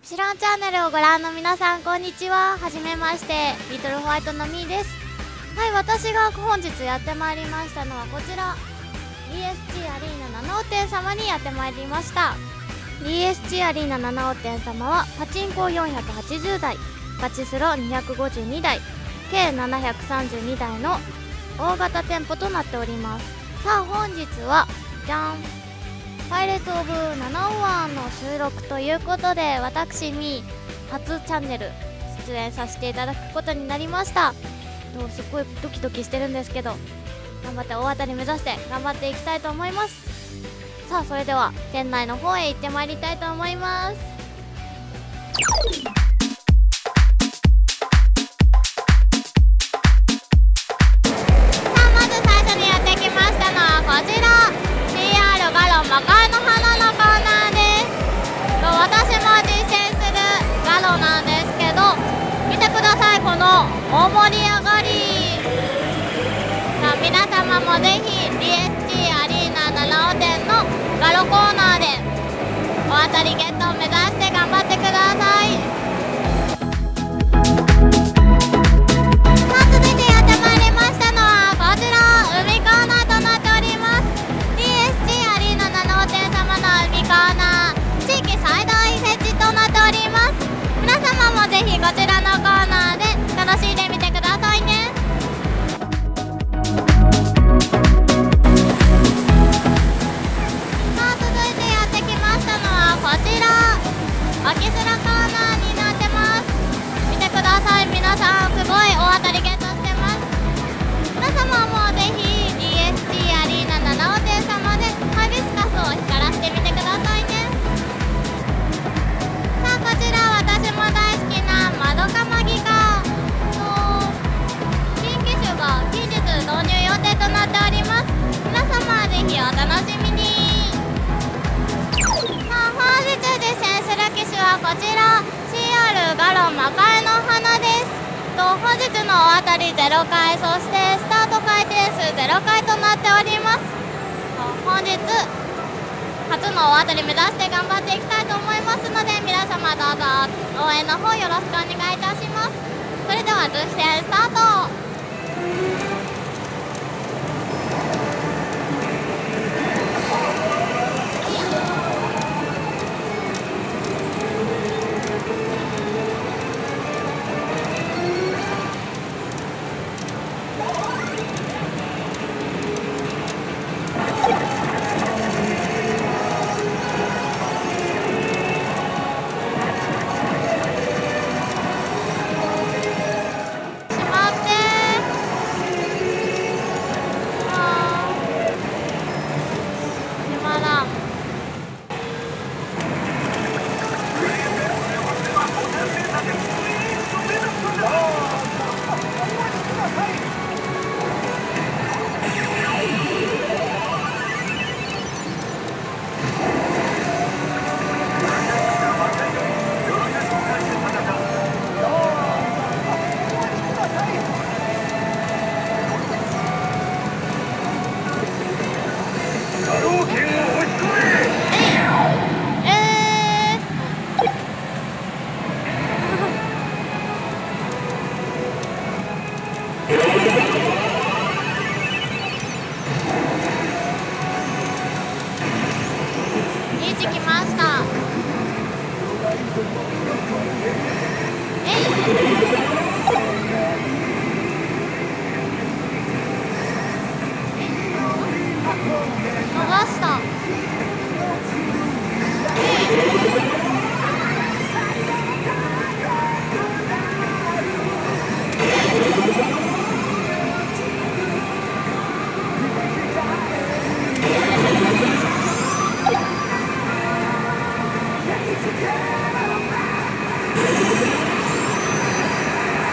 シロンチャンネルをご覧の皆さん、こんにちは。はじめまして、リトルホワイトのみーです。はい、私が本日やってまいりましたのはこちら DSG アリーナ七尾店様にやってまいりました。 DSG アリーナ七尾店様はパチンコ480台、ガチスロ252台、計732台の大型店舗となっております。さあ本日はじゃん、パイレーツオブ七尾湾の収録ということで、私に初チャンネル出演させていただくことになりました。すっごいドキドキしてるんですけど、頑張って大当たり目指して頑張っていきたいと思います。さあそれでは店内の方へ行ってまいりたいと思います。さあまず最初にやってきましたのはこちら CR ガロン魔界の花のコーナーです。私も実践するガロなんですけど、見てください、この大盛り上がり。さあ皆様もぜひ DSG アリーナ七尾店のガロコーナーでお当たりゲットを目指して頑張ってください。さあ続いてやってまいりましたのはこちら海コーナーとなっております。 DSG アリーナ七尾店様の海コーナー、地域最大設置となっております。皆様もぜひこちらのコーナーで楽しんでみてくださいね。さあ続いてやってきましたのはこちらガキスラコーナーになってます。見てください、皆さんすごい大当たりゲットしてます。皆様もぜひ DSG アリーナ七尾店様でハイビスカスを光らせてみてくださいね。さあこちら私も大好きなマドカマギカの新機種が近日導入予定となっております。皆様ぜひお楽しみに。さあ本日実践する機種はこちら CR ガロン魔界の花です。本日の大当たり0回、そしてスタート回転数0回となっております。本日初の大当たり目指して頑張っていきたいと思いますので、皆様どうぞ応援の方よろしくお願いいたします。それでは実践スタート。いい位置来ました。逃した。さ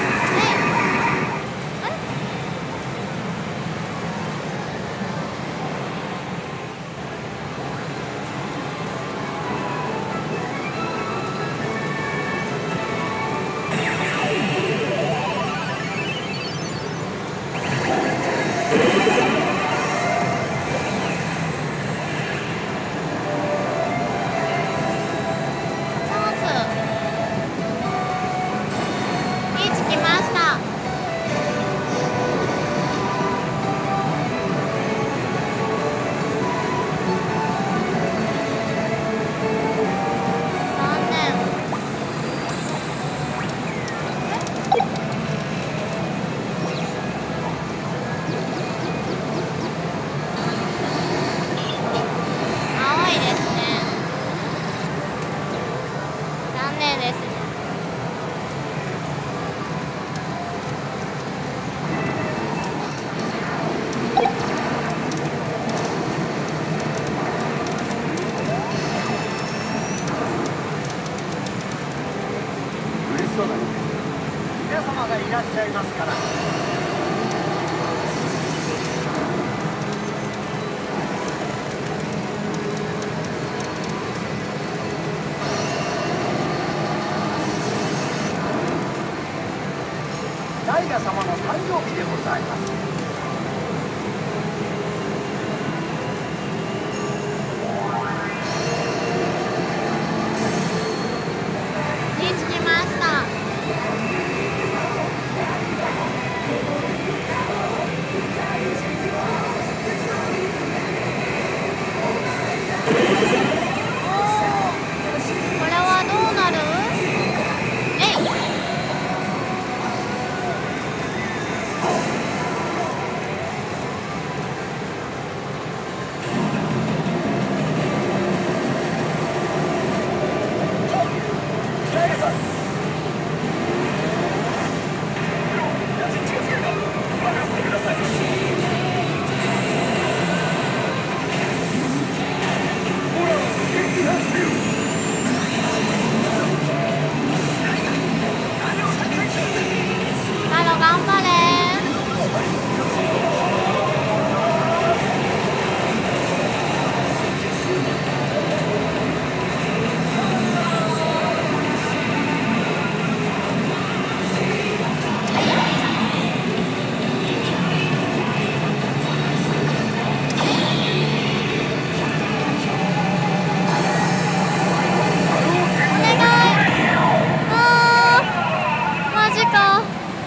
ですね。 嬉しそうだね。皆様がいらっしゃいますから。ダイヤ様の誕生日でございます。 に着きました。これはどうなる？えい。ハロ頑張れ。お願い。マジか。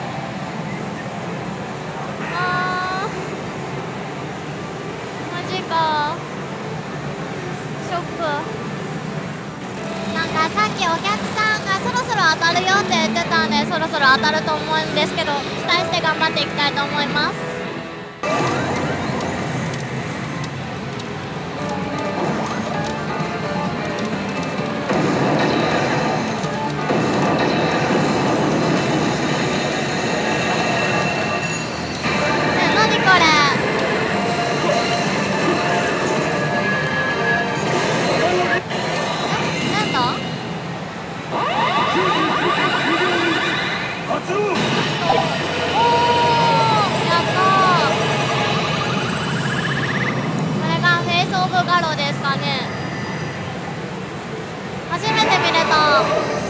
マジか。ショック。なんかさっきお客さんがそろそろ当たるよって言ってたんで、そろそろ当たると思うんですけど、期待して頑張っていきたいと思います。何これ。なんだ？ 発動。 おー、やったー。これがフェイスオブガロですかね。初めて見れた。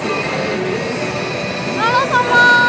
ガロ様。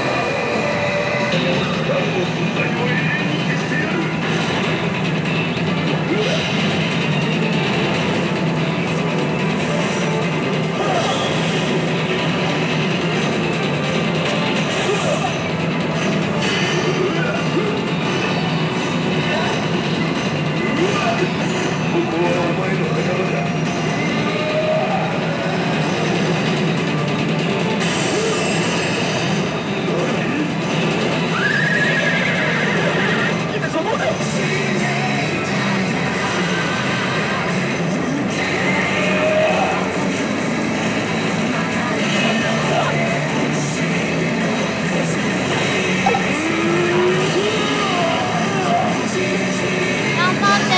頑張って。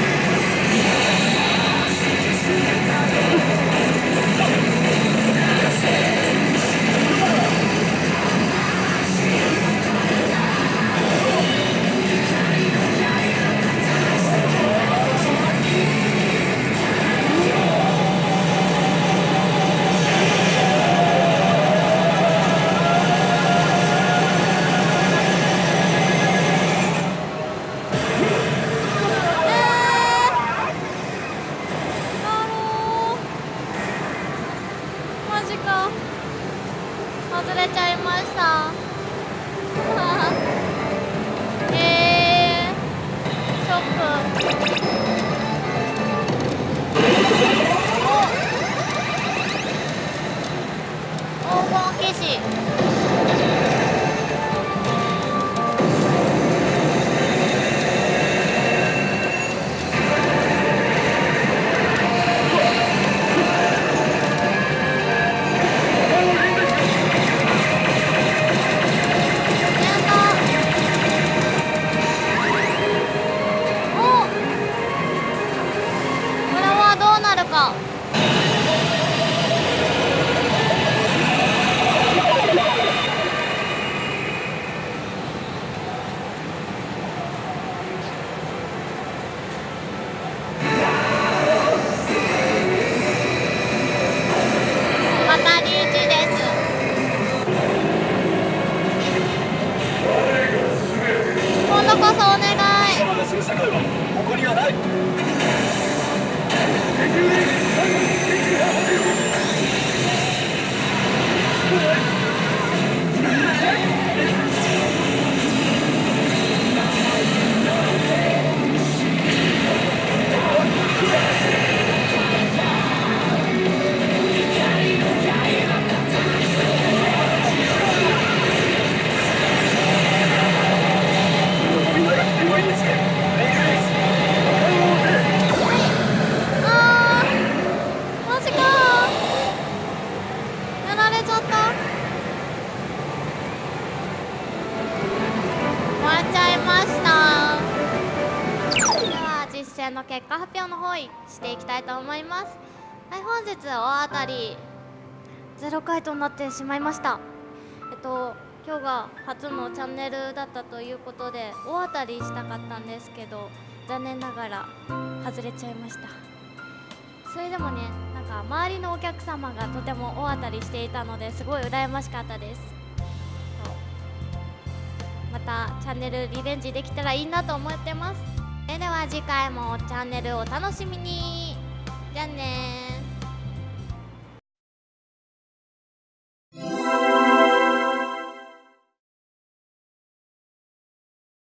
マジか。外れちゃいました。ショック。黄金騎士。 戦の結果発表の方していきたいと思います。はい、本日大当たり0回となってしまいました。今日が初のチャンネルだったということで大当たりしたかったんですけど、残念ながら外れちゃいました。それでもね、なんか周りのお客様がとても大当たりしていたのですごい羨ましかったです。またチャンネルリベンジできたらいいなと思ってます。それでは次回もチャンネルをお楽しみに。じゃあねー。